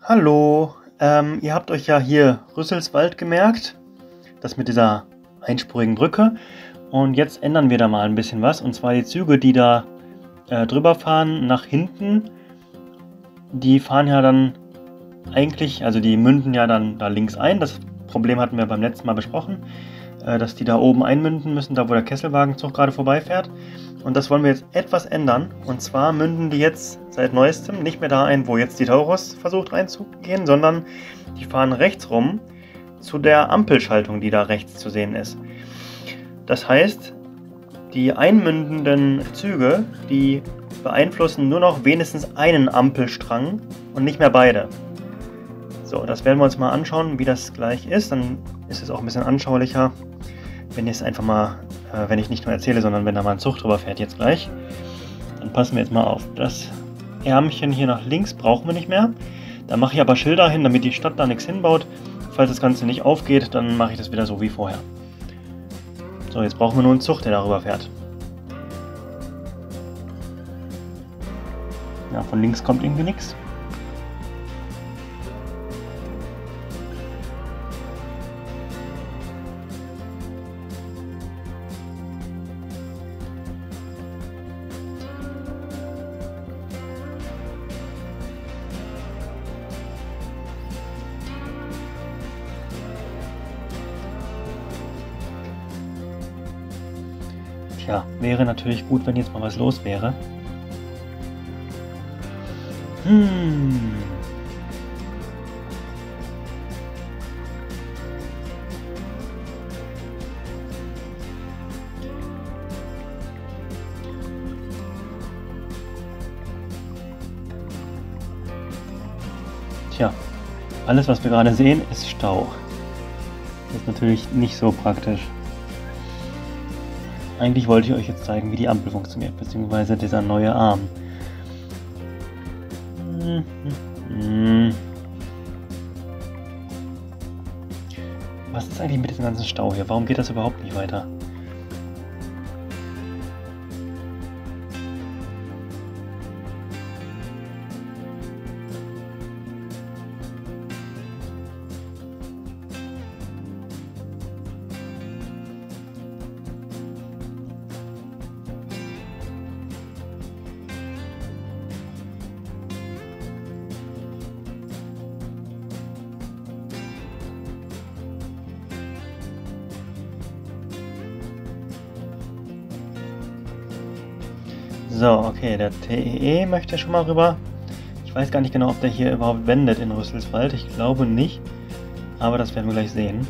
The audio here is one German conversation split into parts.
Hallo, ihr habt euch ja hier Rüsselswald gemerkt, das mit dieser einspurigen Brücke. Und jetzt ändern wir da mal ein bisschen was. Und zwar die Züge, die da drüber fahren, nach hinten, die fahren ja dann eigentlich, also die münden ja dann da links ein. Das Problem hatten wir beim letzten Mal besprochen, dass die da oben einmünden müssen, da wo der Kesselwagenzug gerade vorbeifährt. Und das wollen wir jetzt etwas ändern. Und zwar münden die jetzt seit neuestem nicht mehr da ein, wo jetzt die Taurus versucht reinzugehen, sondern die fahren rechts rum zu der Ampelschaltung, die da rechts zu sehen ist. Das heißt, die einmündenden Züge, die beeinflussen nur noch wenigstens einen Ampelstrang und nicht mehr beide. So, das werden wir uns mal anschauen, wie das gleich ist. Dann ist es auch ein bisschen anschaulicher, wenn ich es einfach mal, wenn ich nicht nur erzähle, sondern wenn da mal ein Zug drüber fährt jetzt gleich. Dann passen wir jetzt mal auf. Das Ärmchen hier nach links brauchen wir nicht mehr. Da mache ich aber Schilder hin, damit die Stadt da nichts hinbaut. Falls das Ganze nicht aufgeht, dann mache ich das wieder so wie vorher. So, jetzt brauchen wir nur einen Zug, der darüber fährt. Ja, von links kommt irgendwie nichts. Tja, wäre natürlich gut, wenn jetzt mal was los wäre. Tja, alles was wir gerade sehen ist Stau. Das ist natürlich nicht so praktisch. Eigentlich wollte ich euch jetzt zeigen, wie die Ampel funktioniert, beziehungsweise dieser neue Arm. Was ist eigentlich mit diesem ganzen Stau hier? Warum geht das überhaupt nicht weiter? So, okay, der TEE möchte schon mal rüber. Ich weiß gar nicht genau, ob der hier überhaupt wendet in Rüsselswald. Ich glaube nicht, aber das werden wir gleich sehen.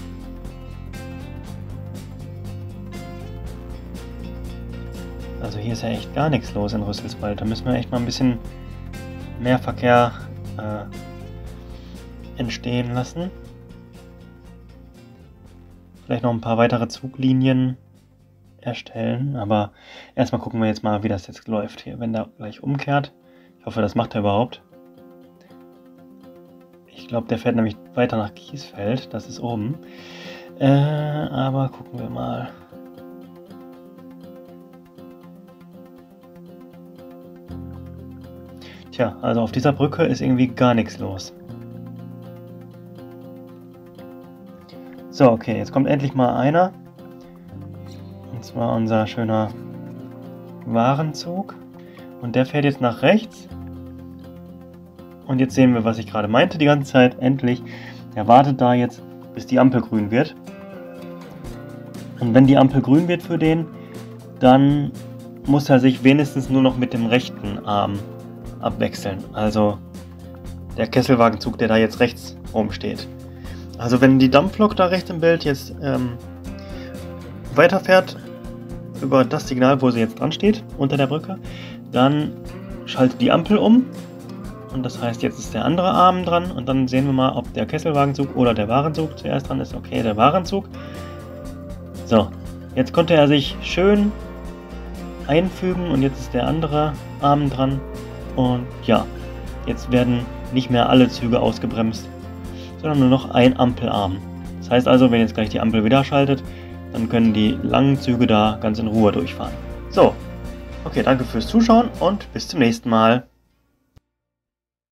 Also hier ist ja echt gar nichts los in Rüsselswald. Da müssen wir echt mal ein bisschen mehr Verkehr entstehen lassen. Vielleicht noch ein paar weitere Zuglinien erstellen, aber erstmal gucken wir jetzt mal, wie das jetzt läuft hier, wenn der gleich umkehrt. Ich hoffe, das macht er überhaupt. Ich glaube, der fährt nämlich weiter nach Kiesfeld, das ist oben. Aber gucken wir mal. Tja, also auf dieser Brücke ist irgendwie gar nichts los. So, okay, jetzt kommt endlich mal einer. Und zwar unser schöner Warenzug. Und der fährt jetzt nach rechts. Und jetzt sehen wir, was ich gerade meinte die ganze Zeit. Endlich. Der wartet da jetzt, bis die Ampel grün wird. Und wenn die Ampel grün wird für den, dann muss er sich wenigstens nur noch mit dem rechten Arm abwechseln. Also der Kesselwagenzug, der da jetzt rechts oben steht. Also wenn die Dampflok da rechts im Bild jetzt weiterfährt über das Signal, wo sie jetzt dran steht, unter der Brücke, dann schaltet die Ampel um und das heißt, jetzt ist der andere Arm dran und dann sehen wir mal, ob der Kesselwagenzug oder der Warenzug zuerst dran ist. Okay, der Warenzug. So, jetzt konnte er sich schön einfügen und jetzt ist der andere Arm dran und ja, jetzt werden nicht mehr alle Züge ausgebremst, sondern nur noch ein Ampelarm. Das heißt also, wenn jetzt gleich die Ampel wieder schaltet, dann können die langen Züge da ganz in Ruhe durchfahren. So, okay, danke fürs Zuschauen und bis zum nächsten Mal.